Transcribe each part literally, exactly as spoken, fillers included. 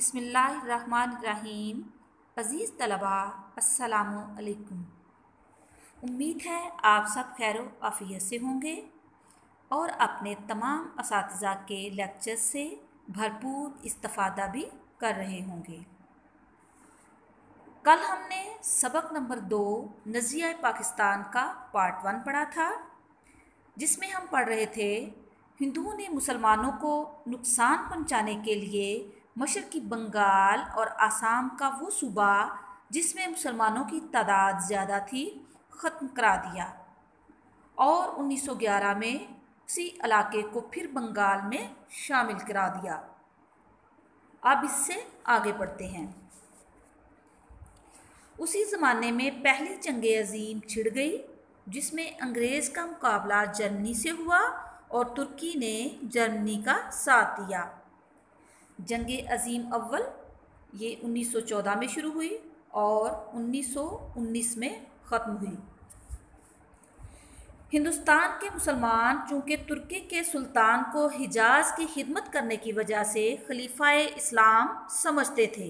बिस्मिल्लाहिर्रहमानिर्रहीम। अज़ीज़ तलबा, अस्सलामु अलैकुम। उम्मीद है आप सब खैर आफियत से होंगे और अपने तमाम असातिज़ा के लेक्चर से भरपूर इस्तिफ़ादा भी कर रहे होंगे। कल हमने सबक नंबर दो नज़रिया पाकिस्तान का पार्ट वन पढ़ा था, जिसमें हम पढ़ रहे थे हिंदुओं ने मुसलमानों को नुकसान पहुंचाने के लिए मशरक़ी बंगाल और आसाम का वो सूबा जिसमें मुसलमानों की तादाद ज़्यादा थी ख़त्म करा दिया और उन्नीस सौ ग्यारह में उसी इलाके को फिर बंगाल में शामिल करा दिया। अब इससे आगे बढ़ते हैं। उसी ज़माने में पहली जंग अज़ीम छिड़ गई, जिसमें अंग्रेज़ का मुकाबला जर्मनी से हुआ और तुर्की ने जर्मनी का साथ दिया। जंग अज़ीम अव्वल ये उन्नीस सौ चौदह में शुरू हुई और उन्नीस सौ उन्नीस में ख़त्म हुई। हिंदुस्तान के मुसलमान चूँकि तुर्की के सुल्तान को हिजाज की खिदमत करने की वजह से खलीफाए इस्लाम समझते थे।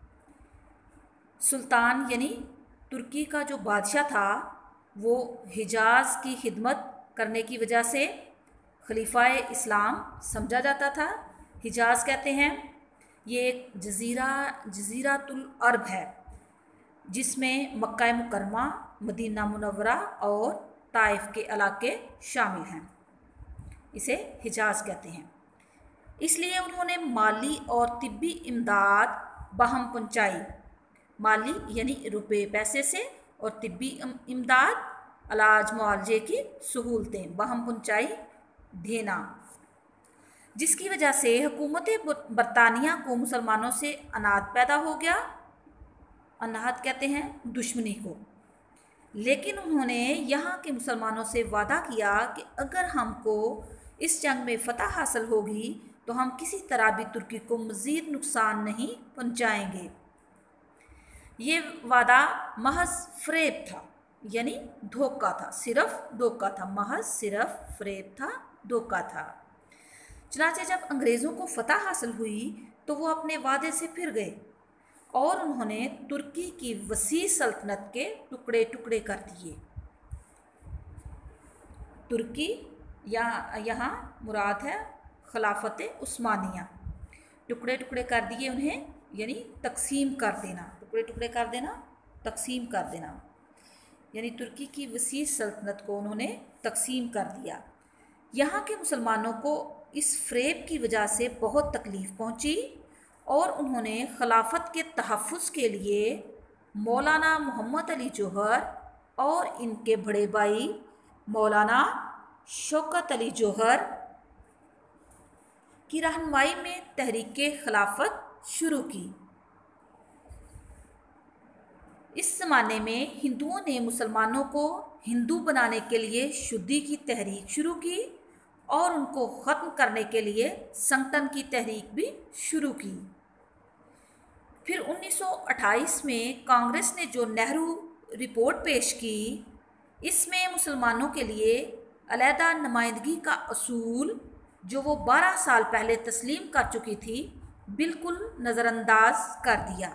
सुल्तान यानी तुर्की का जो बादशाह था वो हिजाज की खिदमत करने की वजह से खलीफाए इस्लाम समझा जाता था। हिजाज कहते हैं ये एक जज़ीरा जज़ीरातुल अरब है, जिसमें मक्का मुकरमा, मदीना मुनव्वरा और ताइफ के इलाके शामिल हैं। इसे हिजाज कहते हैं। इसलिए उन्होंने माली और तिब्बी इमदाद बहम पहुँचाई। माली यानी रुपए पैसे से और तिब्बी इमदाद इलाज मुआवजे की सहूलतें बहम पहुँचाई देना, जिसकी वजह से हुकूमत बरतानिया को मुसलमानों से अनाद पैदा हो गया। अनाद कहते हैं दुश्मनी को। लेकिन उन्होंने यहाँ के मुसलमानों से वादा किया कि अगर हमको इस जंग में फ़तह हासिल होगी तो हम किसी तरह भी तुर्की को मज़ीद नुकसान नहीं पहुँचाएंगे। ये वादा महज फ़रेब था, यानी धोखा था, सिर्फ धोखा था, महज सिर्फ फ़रेब था, धोखा था। चुनांचे जब अंग्रेज़ों को फ़तह हासिल हुई तो वो अपने वादे से फिर गए और उन्होंने तुर्की की वसी सल्तनत के टुकड़े टुकड़े कर दिए। तुर्की या यहाँ मुराद है खिलाफत उस्मानिया। टुकड़े टुकड़े कर दिए उन्हें, यानी तकसीम कर देना, टुकड़े टुकड़े कर देना, तकसीम कर देना, यानी तुर्की की वसी सल्तनत को उन्होंने तकसीम कर दिया। यहाँ के मुसलमानों को इस फ़रेब की वजह से बहुत तकलीफ़ पहुँची और उन्होंने खिलाफत के तहफ़्फ़ुज़ के लिए मौलाना मोहम्मद अली जौहर और इनके बड़े भाई मौलाना शौकत अली जौहर की रहनुमाई में तहरीक खिलाफत शुरू की। इस ज़माने में हिंदुओं ने मुसलमानों को हिंदू बनाने के लिए शुद्धि की तहरीक शुरू की और उनको ख़त्म करने के लिए संगठन की तहरीक भी शुरू की। फिर उन्नीस सौ अट्ठाईस में कांग्रेस ने जो नेहरू रिपोर्ट पेश की, इसमें मुसलमानों के लिए अलहदा नुमाइंदगी का असूल जो वो बारह साल पहले तस्लीम कर चुकी थी, बिल्कुल नज़रअंदाज कर दिया।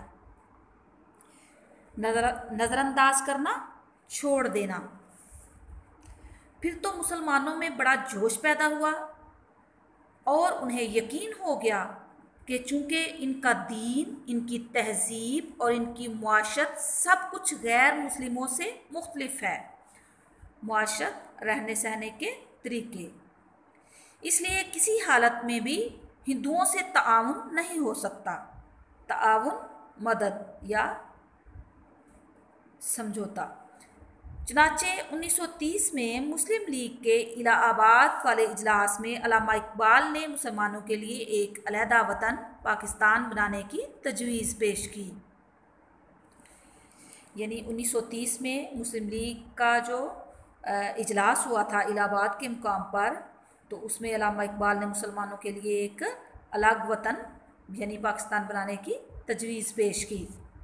नज़र नज़रअंदाज करना, छोड़ देना। फिर तो मुसलमानों में बड़ा जोश पैदा हुआ और उन्हें यकीन हो गया कि चूँकि इनका दीन, इनकी तहज़ीब और इनकी मुआशरत सब कुछ गैर मुस्लिमों से मुख्तलिफ है, मुआशरत, रहने सहने के तरीके, इसलिए किसी हालत में भी हिंदुओं से ताउन नहीं हो सकता। ताउन मदद या समझौता। चुनांचे उन्नीस सौ तीस में मुस्लिम लीग के इलाहाबाद वाले इजलास में अल्लामा इकबाल ने मुसलमानों के लिए एक अलहदा वतन पाकिस्तान बनाने की तजवीज़ पेश की। यानी उन्नीस सौ तीस में मुस्लिम लीग का जो इजलास हुआ था इलाहाबाद के मुकाम पर, तो उसमें अल्लामा इकबाल ने मुसलमानों के लिए एक अलग वतन यानी पाकिस्तान बनाने की तजवीज़ पेश की।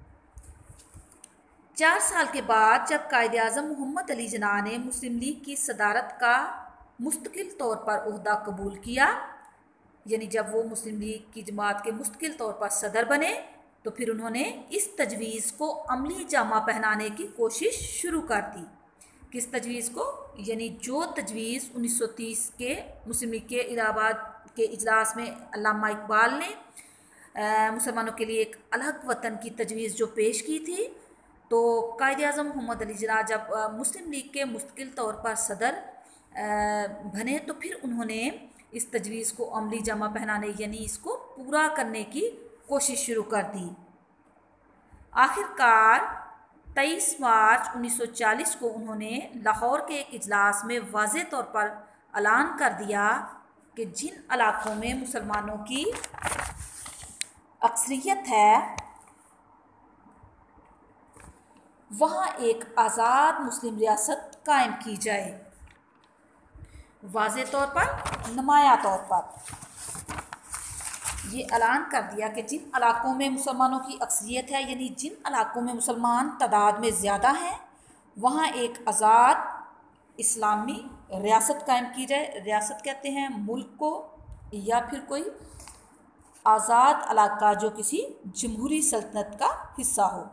चार साल के बाद जब कायदे आज़म मोहम्मद अली जिन्ना ने मुस्लिम लीग की सदारत का मुस्तकिल तौर पर ओहदा कबूल किया, यानी जब वो मुस्लिम लीग की जमात के मुस्तकिल तौर पर सदर बने तो फिर उन्होंने इस तजवीज़ को अमली जामा पहनाने की कोशिश शुरू कर दी। किस तजवीज़ को? यानी जो तजवीज़ उन्नीस सौ तीस के मुस्लिम लीग के इलाहाबाद के इजलास में अल्लामा इकबाल ने मुसलमानों के लिए एक अलग वतन की तजवीज़ जो पेश की थी, तो कायद-ए-आज़म मोहम्मद अली जिन्ना जब मुस्लिम लीग के मुस्तकिल तौर पर सदर बने तो फिर उन्होंने इस तजवीज़ को अमली जामा पहनाने यानी इसको पूरा करने की कोशिश शुरू कर दी। आखिरकार तेईस मार्च उन्नीस सौ चालीस को उन्होंने लाहौर के एक इजलास में वाज़े तौर पर ऐलान कर दिया कि जिन इलाकों में मुसलमानों की अक्सरियत है वहाँ एक आज़ाद मुस्लिम रियासत कायम की जाए। वाज़े तौर पर, नुमाया तौर पर ये ऐलान कर दिया कि जिन इलाकों में मुसलमानों की अक्सरियत है यानी जिन इलाकों में मुसलमान तादाद में ज़्यादा हैं वहाँ एक आज़ाद इस्लामी रियासत कायम की जाए। रियासत कहते हैं मुल्क को या फिर कोई आज़ाद इलाका जो किसी जमहूरी सल्तनत का हिस्सा हो।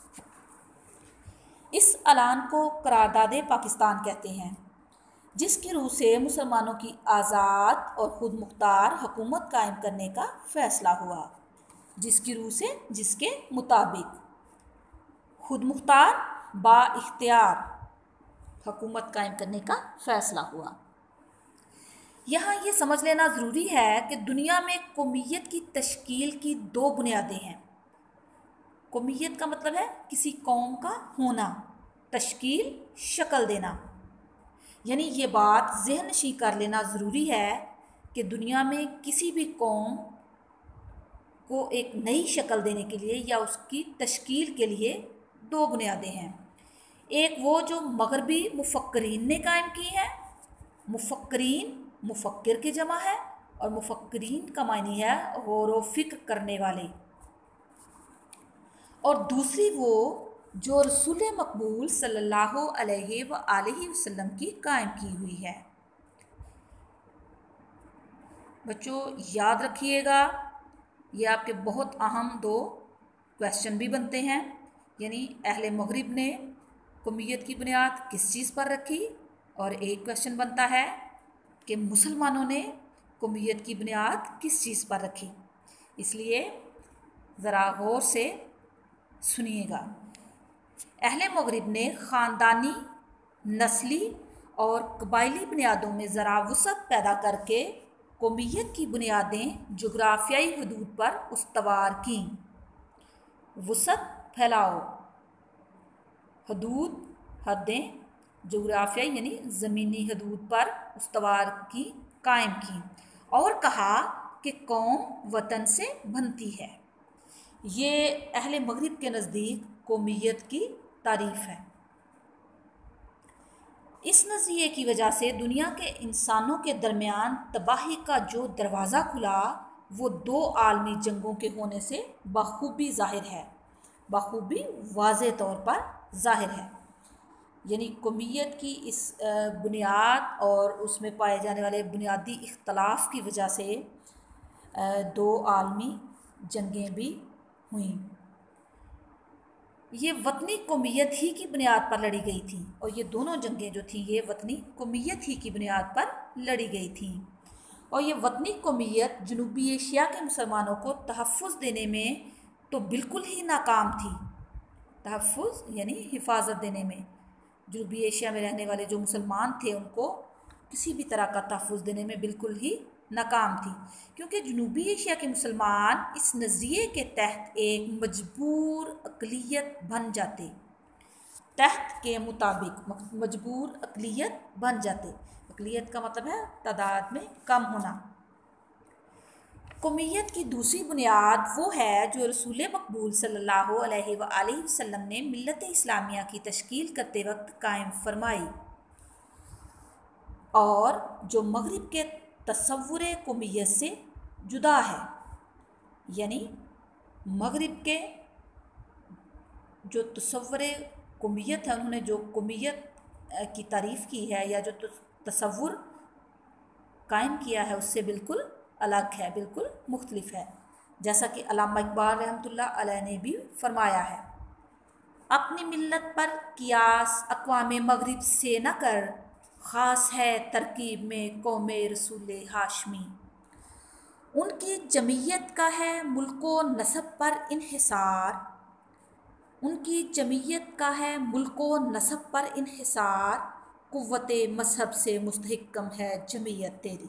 इस ऐलान को करारदादे पाकिस्तान कहते हैं, जिसकी रूह से मुसलमानों की आज़ाद और खुद मुख्तार हुकूमत कायम करने का फ़ैसला हुआ। जिसकी रूह से, जिसके मुताबिक खुद मुख्तार बा इख्तियार हुकूमत कायम करने का फ़ैसला हुआ। यहाँ ये समझ लेना ज़रूरी है कि दुनिया में कौमियत की तश्कील की दो बुनियादें हैं। कौमियत का मतलब है किसी कौम का होना, तश्कील शक्ल देना। यानी ये बात ज़हननशी कर लेना ज़रूरी है कि दुनिया में किसी भी कौम को एक नई शक्ल देने के लिए या उसकी तश्कील के लिए दो बुनियादें हैं। एक वो जो मगरबी मुफक्करीन ने कायम की है। मुफक्करीन मुफक्किर की जमा है और मुफक्करीन का मानी है गौर व फिक्र करने वाले। और दूसरी वो जो रसूल मकबूल सल्लल्लाहु अलैहि व आलिहि वसल्लम की कायम की हुई है। बच्चों याद रखिएगा, ये आपके बहुत अहम दो क्वेश्चन भी बनते हैं। यानी अहले मगरिब ने कौमियत की बुनियाद किस चीज़ पर रखी, और एक क्वेश्चन बनता है कि मुसलमानों ने कौमियत की बुनियाद किस चीज़ पर रखी। इसलिए ज़रा गौर से सुनिएगा। अहले मगरिब ने ख़ानदानी, नस्ली और कबायली बुनियादों में ज़रा वसअत पैदा करके कौमियत की बुनियादें जोग्राफियाई हदूद पर उस्तवार कीं। वसअत फैलाओ, हदूद हदें, जोग्राफियाई यानी ज़मीनी हदूद पर उस्तवार की, कायम की, और कहा कि कौम वतन से बनती है। ये अहले मगरिब के नज़दीक कौमियत की तारीफ़ है। इस नज़रिए की वजह से दुनिया के इंसानों के दरमियान तबाही का जो दरवाज़ा खुला वो दो आलमी जंगों के होने से बखूबी ज़ाहिर है, बखूबी वाज़े तौर पर ज़ाहिर है। यानी कौमियत की इस बुनियाद और उसमें पाए जाने वाले बुनियादी इख्तलाफ की वजह से दो आलमी जंगें भी हुई। ये वतनी कौमियत ही की बुनियाद पर लड़ी गई थी, और ये दोनों जंगें जो थी ये वतनी कौमियत ही की बुनियाद पर लड़ी गई थी। और ये वतनी कौमियत जनूबी एशिया के मुसलमानों को तहफ़्फ़ुज़ देने में तो बिल्कुल ही नाकाम थी। तहफ़्फ़ुज़ यानी हिफाजत देने में जनूबी एशिया में रहने वाले जो मुसलमान थे उनको किसी भी तरह का तहफ़्फ़ुज़ देने में बिल्कुल ही नाकाम थी, क्योंकि जनूबी एशिया के मुसलमान इस नज़रिए के तहत एक मजबूर अक़लियत बन जाते, तहत के मुताबिक मजबूर अक़लियत बन जाते। अक़लियत का मतलब है तादाद में कम होना। कौमियत की दूसरी बुनियाद वो है जो रसूल मकबूल सल्लल्लाहु अलैहि व आलिहि वसल्लम ने मिल्लत इस्लामिया की तश्कील करते वक्त कायम फरमाई, और जो मगरिब के तसव्वुर कौमियत से जुदा है। यानी मगरिब के जो तसव्वुर कौमियत है, उन्होंने जो कौमियत की तारीफ़ की है या जो तसव्वुर कायम किया है उससे बिल्कुल अलग है, बिल्कुल मुख्तलिफ है, जैसा कि अल्लामा इकबाल रहमतुल्लाह अलैह ने भी फरमाया है। अपनी मिल्लत पर कियास अक़वाम मग़रिब से न कर, ख़ास है तरकीब में कौम रसूल हाशमी। उनकी जमीयत का है मुल्को नसब पर इन्हिसार, उनकी जमीयत का है मुल्को नसब पर इन्हिसार, कुव्वते मजहब से मुस्तहिक्कम है जमीयत तेरी।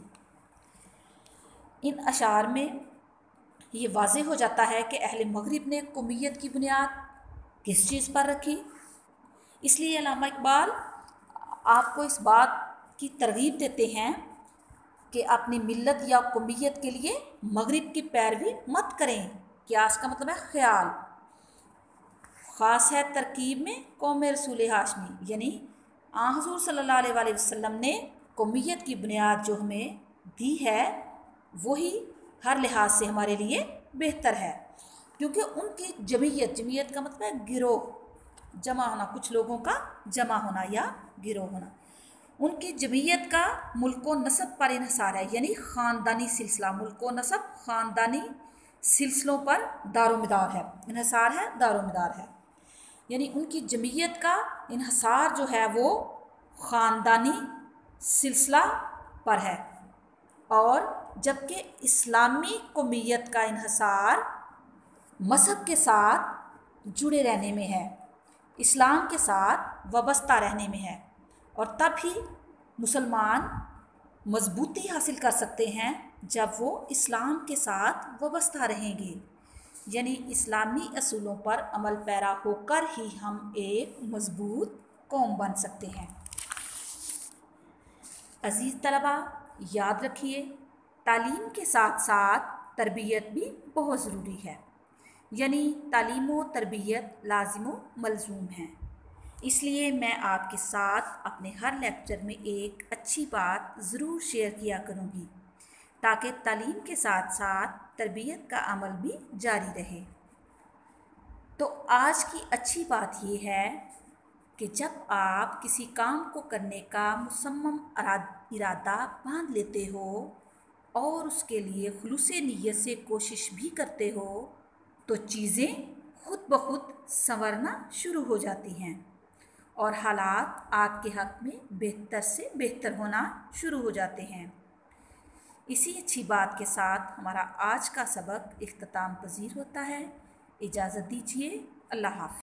इन अशार में ये वाज़े हो जाता है कि अहले मग़रिब ने कौमियत की बुनियाद किस चीज़ पर रखी। इसलिए अल्लामा इकबाल आपको इस बात की तरगीब देते हैं कि अपनी मिल्लत या कौमियत के लिए मग़रिब की पैरवी मत करें। कियास का मतलब है ख्याल। ख़ास है तरकीब में कौम रसूल हाशमी, यानी आ हुज़ूर सल्लल्लाहु अलैहि वसल्लम ने कौमियत की बुनियाद जो हमें दी है वही हर लिहाज से हमारे लिए बेहतर है, क्योंकि उनकी जमीयत, जमीयत का मतलब है गिरोह, जमा होना, कुछ लोगों का जमा होना या गिरोह होना। उनकी जमीयत का मुल्को नसब पर इन्हिसार है, यानी ख़ानदानी सिलसिला, मुल्को नसब ख़ानदानी सिलसिलों पर दारोमदार है, इन्हिसार है दारोमदार है, यानी उनकी जमीयत का इन्हिसार जो है वो ख़ानदानी सिलसिला पर है। और जबकि इस्लामी कौमियत का इन्हिसार मज़हब के साथ जुड़े रहने में है, इस्लाम के साथ वाबस्ता रहने में है, और तब ही मुसलमान मजबूती हासिल कर सकते हैं जब वो इस्लाम के साथ वाबस्ता रहेंगे, यानी इस्लामी असूलों पर अमल पैरा होकर ही हम एक मजबूत कौम बन सकते हैं। अज़ीज़ तलबा, याद रखिए तालीम के साथ साथ तरबियत भी बहुत ज़रूरी है, यानी तालीम व तरबियत लाजिम व मलज़ूम है। इसलिए मैं आपके साथ अपने हर लेक्चर में एक अच्छी बात ज़रूर शेयर किया करूँगी, ताकि तालीम के साथ साथ तरबियत का अमल भी जारी रहे। तो आज की अच्छी बात यह है कि जब आप किसी काम को करने का मुसम्मम इरादा बांध लेते हो और उसके लिए खुलूसे नीयत से कोशिश भी करते हो, तो चीज़ें खुद ब खुद संवरना शुरू हो जाती हैं और हालात आपके हक़ में बेहतर से बेहतर होना शुरू हो जाते हैं। इसी अच्छी बात के साथ हमारा आज का सबक इख्तिताम पज़ीर होता है। इजाज़त दीजिए। अल्लाह हाफ़िज़।